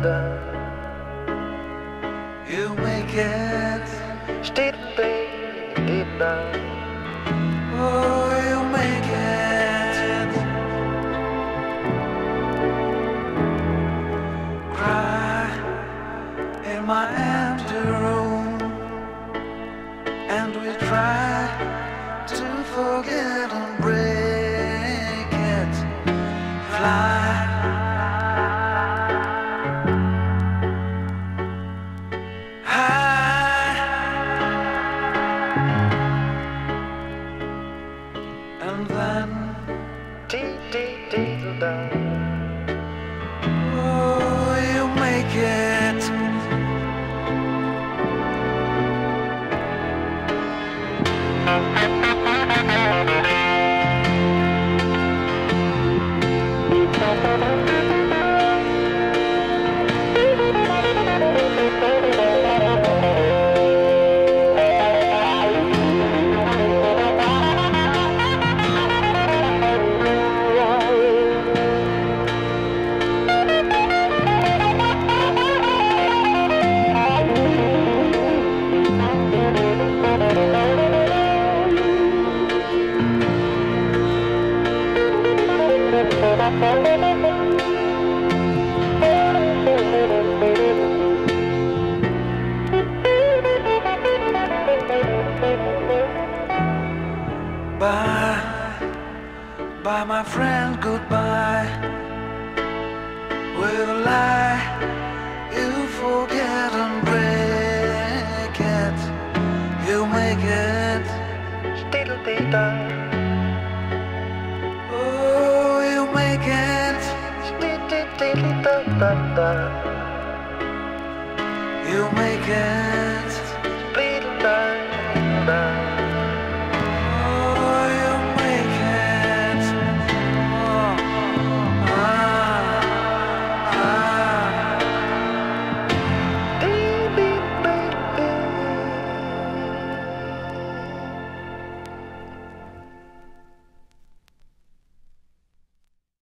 You make it. Oh, you make it. Cry in my empty room, and we try to forget and break it. Fly high, and then oh, you make it. Bye, bye, my friend, goodbye. With a lie, you forget and break it. You make it. Oh, you make it. You make it.